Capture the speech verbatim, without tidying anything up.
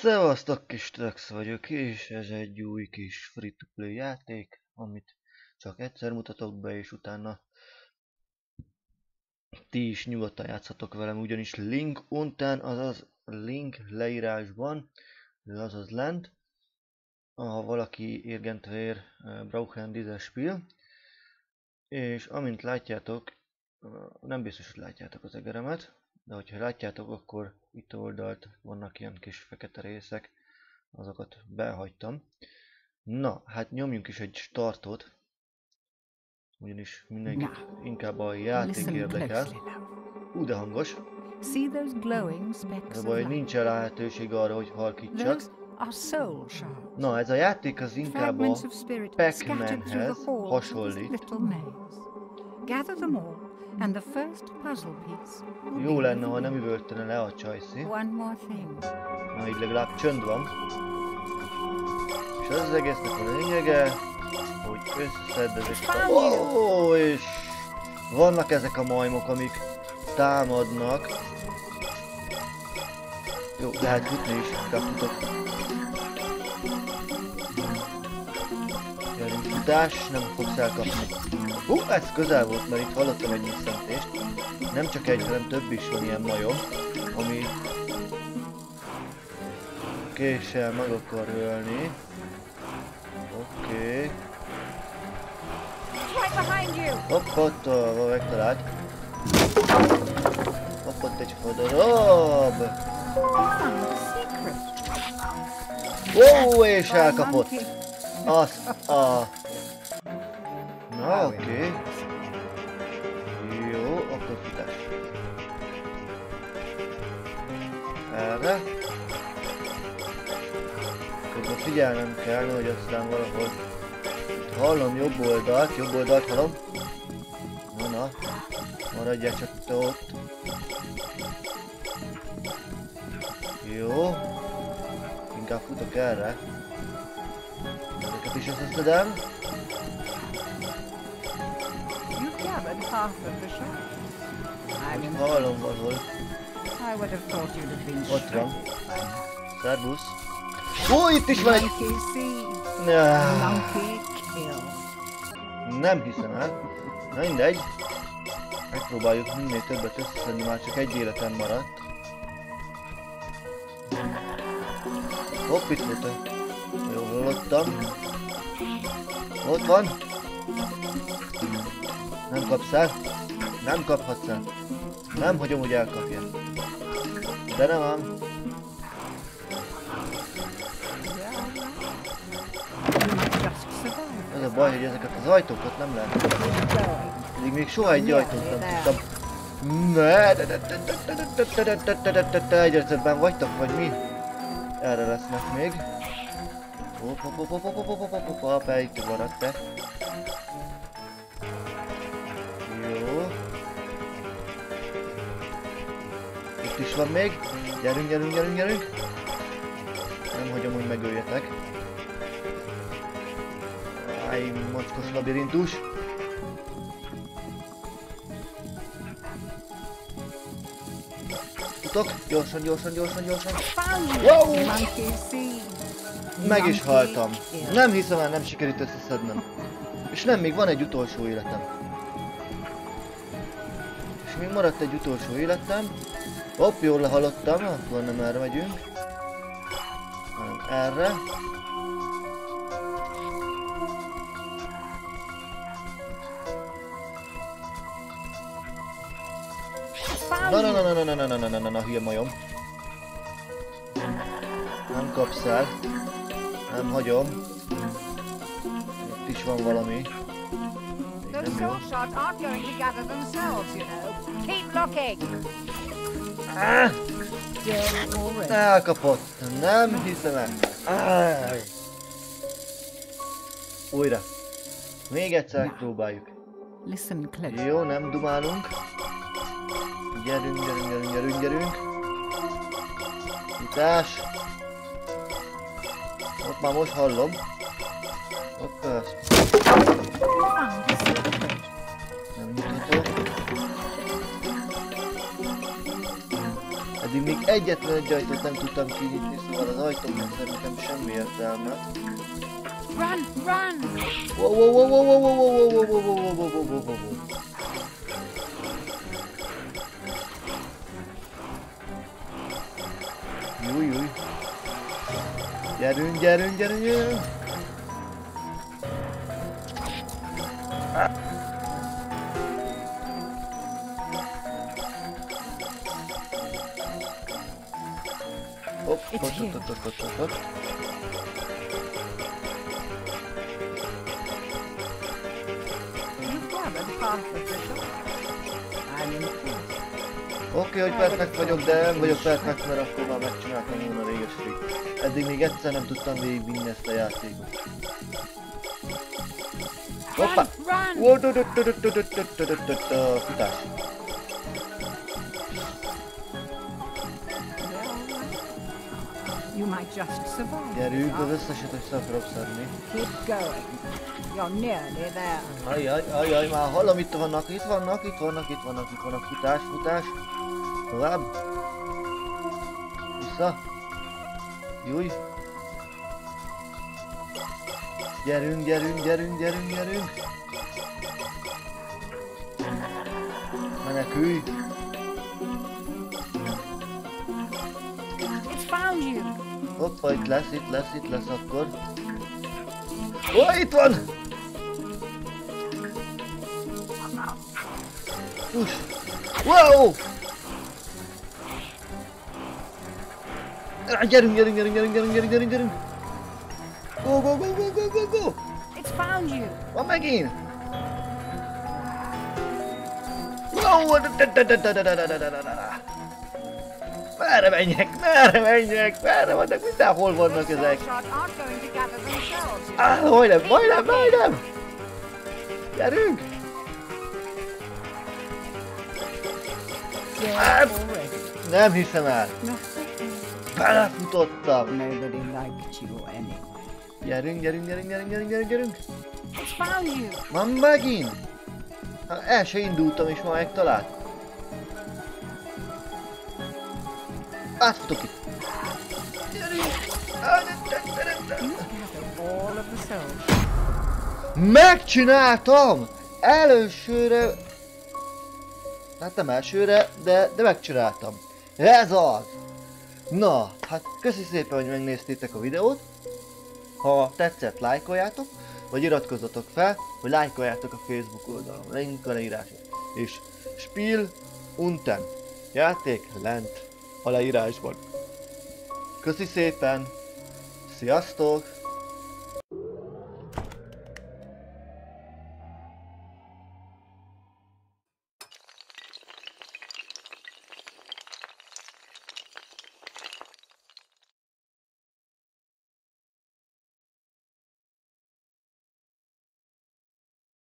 Szevasztok, kis Trax vagyok, és ez egy új kis free-to-play játék, amit csak egyszer mutatok be, és utána ti is nyugodtan játszhatok velem, ugyanis link untán, azaz link leírásban, azaz lent, ha valaki irgendwer brauchen dieses Spiel, és amint látjátok, nem biztos, hogy látjátok az egeremet, de hogyha látjátok, akkor itt oldalt vannak ilyen kis fekete részek, azokat behagytam. Na, hát nyomjunk is egy startot, ugyanis mindenkit inkább a játék érdekel. Ú, de hangos. De baj, nincs lehetőség arra, hogy halkítsak. Na, ez a játék az inkább a Pac-Manhez hasonlít. And the first puzzle piece. Jó lenne, ha nem üvöltene le a csajszi. Na, így legalább csönd van. És az, az egésznek a lényege, hogy összeszedd ezeket a... Oh, és vannak ezek a majmok, amik támadnak. Jó, lehet futni is, inkább futok. Gyerünk, futás, nem fogsz elkapni. Hú, uh, ez közel volt, mert itt hallottam egy visszantést. Nem csak egy, hanem több is van ilyen majom, ami késsel meg akar ölni. Oké. Okay. Hopp, ott uh, megtalált. Hopp, ott egy fodorob. Ó, és elkapott. Az a... Na, oké. Okay. Jó, akkor futás. Erre. Közben figyelnem kell, hogy aztán valahol... Itt hallom jobb oldalt, jobb oldalt hallom. Na, na. Maradjál csak te ott. Jó. Inkább futok erre. Ezeket is összeszedem. Hallom valahol. Ott van. Szervusz. Ó, itt is van egy... Nem hiszem el. Na mindegy. Megpróbáljuk minél többet összeszedni, már csak egy életem maradt. Hopp, itt volt. Jól hallottam. Ott van. Nem kapsz el. Nem kaphatsz el. Nem hagyom, hogy elkapja. De nem ám. Az a baj, hogy ezeket az ajtókat nem lehet. Még még soha egy ajtót nem tudtam. Ne, de de de de de de de de de de de de egyre többen vagytok, vagy mi? Erre lesznek még. Hopp, hopp, hopp, hopp, hopp, hopp, hopp, hopp, hopp, itt maradt te. Jó. Itt is van még. Gyerünk, gyerünk, gyerünk, gyerünk. Nem hagyom, hogy megöljetek. Áj, mocskos labirintus. Futok, gyorsan, gyorsan, gyorsan, gyorsan. Wow! Meg is haltam. Nem hiszem el, nem sikerült összeszednem. És nem, még van egy utolsó életem. És még maradt egy utolsó életem. Hopp, jól lehallottam, akkor nem erre megyünk. Hanem erre. Na na na na na na na na na na na hülye majom. Nem kapsz el. Nem hagyom. Itt is van valami. Nem jó. Ah! Elkapott. Nem hiszem el. Ah! Újra. Még egyszer próbáljuk. Jó, nem dumálunk. Gyerünk, gyerünk, gyerünk, gyerünk, gyerünk. Futás. Ott már most hallom. Ott ez. Nem mutató. Addig még egyetlen egy ajtót nem tudtam kinyitni, szóval az ajtónak szerintem semmi értelme. Run, run! Wow, wow, wow, wow, wow, wow, wow, wow, wow, wow, wow, wow, wow, wow. Júj, júj. Gyerünk, gyerünk, gyerünk, gyerünk. Hopp, hopp, hopp, hopp, hopp, hopp, hopp. Oké, hogy perfekt vagyok, de nem vagyok perfekt, mert akkor már megcsináltam volna régeség. Eddig még egyszer nem tudtam végigvinni ezt a játékot. Hoppá! Futás! You might just survive. Gyerünk, az összeset össze akarok szedni. Keep going. You're nearly there. Ajjaj, ajjaj, már hallom, itt vannak, itt vannak, itt vannak, itt vannak, itt vannak, futás, futás. Tovább. Vissza. Júj. Gyerünk, gyerünk, gyerünk, gyerünk, gyerünk. Menekülj. It's found you. Hoppa, itt lesz, itt lesz, itt lesz akkor. Ó, itt van! Uss! Wow! Ah, gyerünk, gyerünk, gyerünk, gyerünk, gyerünk, gyerünk, gyerünk, gyerünk! Go, go, go, go, go, go, go! It's found you. Van megint! Wow! Merre menjek? Merre menjek? Merre vannak? Mindenhol vannak ezek? Ah, majdnem, majdnem, majdnem! Gyerünk! Ah, nem hiszem el! Belefutottam! Nobody liked you anyway. Gyerünk, gyerünk, gyerünk, gyerünk, gyerünk, gyerünk, gyerünk! It's found you. Már megint! Hát el se indultam és már megtalált. Átfutok itt! Megcsináltam! Elősőre... Hát nem elsőre, de, de megcsináltam. Ez az! Na, hát köszi szépen, hogy megnéztétek a videót. Ha tetszett, lájkoljátok, vagy iratkozzatok fel, vagy lájkoljátok a Facebook oldalon, link a leírásban. És Spiel unten, játék lent a leírásban. Köszi szépen, sziasztok!